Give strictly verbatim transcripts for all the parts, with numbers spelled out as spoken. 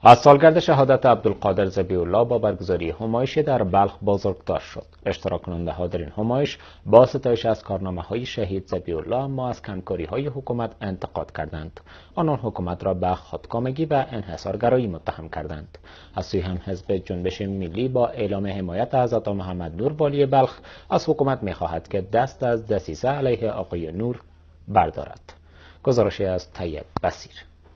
از سالگرد شهادت عبدالقادر ذبیح الله با برگزاری همایشی در بلخ بزرگداشت شد. اشتراک کننده ها در این همایش با ستایش از کارنامه های شهید ذبیح الله اما از کمکاری های حکومت انتقاد کردند. آنان حکومت را به خودکامگی و انحصارگرایی متهم کردند. از سوی هم حزب جنبش ملی با اعلام حمایت از عطا محمد نور والی بلخ از حکومت می‌خواهد که دست از دسیسه علیه آقای نور بردارد. گزارشی از طیب بصیر.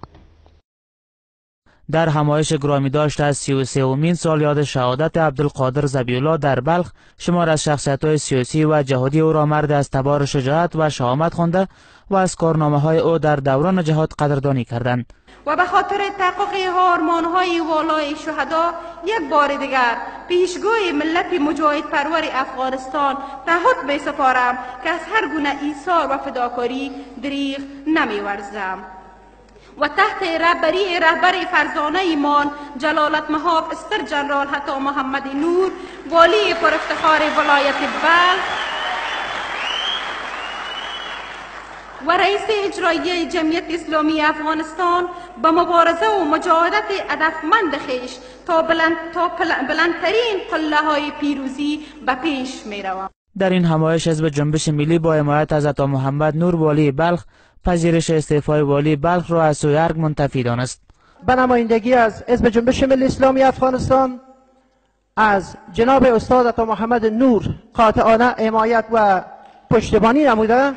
در همایش گرامی داشت از سی و سومین سالیاد شهادت عبدالقادر ذبیح الله در بلخ شمار از شخصیت‌های سیاسی و جهادی او را مرد از تبار شجاعت و شهامت خوانده و از کارنامه‌های او در دوران جهاد قدردانی کردند. و به خاطر تحقق آرمان‌های والای شهدا یک بار دیگر پیشگوی ملت مجاهد پرور افغانستان تعهد می‌سپارم که از هر گونه ایثار و فداکاری دریغ نمی‌ورزم و تحت رهبری رهبر فرزانه ایمان جلالت مآب استر جنرال عطا محمد نور والی پر افتخار ولایت بلخ و رئیس اجرایی جمعیت اسلامی افغانستان به مبارزه و مجاهدت هدفمند خویش تا بلند تا بلندترین قله های پیروزی به پیش می روم. در این همایش حزب جنبش ملی با حمایت از عطا محمد نور والی بلخ پذیرش استعفای والی بلخ را از سوی ارگ منتفی دانست. به نمایندگی از حزب جنبش ملی اسلامی افغانستان از جناب استاد عطا محمد نور قاطعانه حمایت و پشتیبانی نموده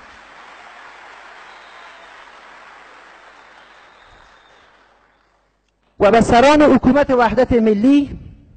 و به سران حکومت وحدت ملی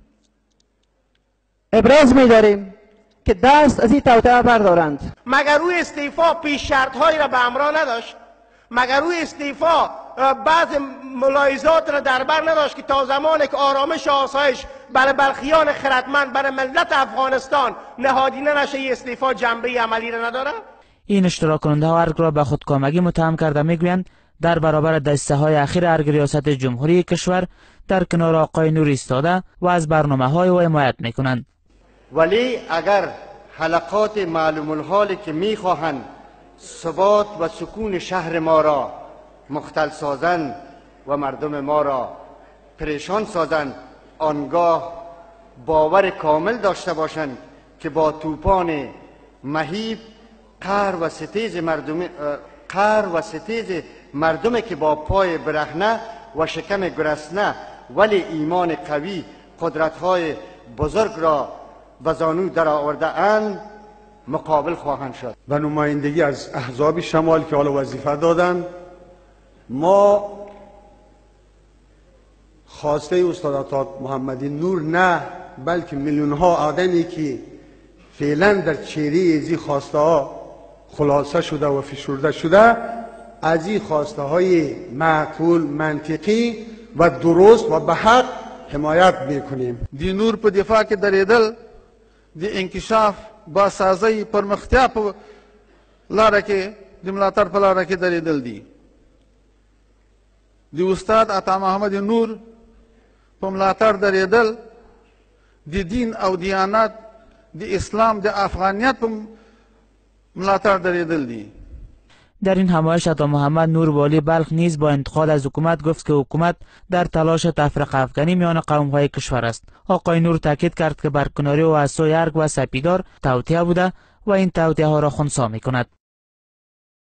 ابراز می داریم که دست از این توطئه بردارند. مگر او استعفا پیش شرط هایی را به همراه نداشت؟ مگر او استعفا بعض ملاحظات را در بر نداشت که تا زمانی که آرامش و آسایش برای بلخیان خردمند برای ملت افغانستان نهادینه نشه استعفا جنبه عملی را نداره؟ این اشتراک کننده ها ارگ را به خودکامگی متهم کرده میگویند در برابر دسته های اخیر ارگ ریاست جمهوری کشور در کنار آقای نور ایستاده و از برنامه های او حمایت میکنند. ولی اگر حلقات معلوم الحالی که میخواهند ثبات و سکون شهر ما را مختل سازند و مردم ما را پریشان سازند، آنگاه باور کامل داشته باشند که با طوفان مهیب قهر و ستیز مردم قهر و ستیز مردمی که با پای برهنه و شکم گرسنه ولی ایمان قوی قدرت‌های بزرگ را به زانو در آورده اند مقابل خواهند شد. و نمایندگی از احزاب شمال که حالا وظیفه دادن، ما خواسته استاد عطا محمد نور نه، بلکه میلیون ها آدمی که فعلا در چهره ازی خواسته ها خلاصه شده و فشرده شده، از این خواسته های معقول، منطقی و درست و به حق حمایت میکنیم. دی نور په دفاع کې درېدل د انکشاف با سازی پرمختیا په لاره کې د ملاتړ په لاره کې درېدل دي. د استاد عطا محمد نور په ملاتړ درېدل د دین او دیانت د اسلام د افغانیت په ملاتړ درېدل دي. در این همایش عطا محمد نور والی بلخ نیز با انتقاد از حکومت گفت که حکومت در تلاش تفرقه افکنی میان قوم‌های کشور است. آقای نور تاکید کرد که برکناری او از سوی ارگ و سپیدار توطئه بوده و این توطئه ها را خنثی می‌کند.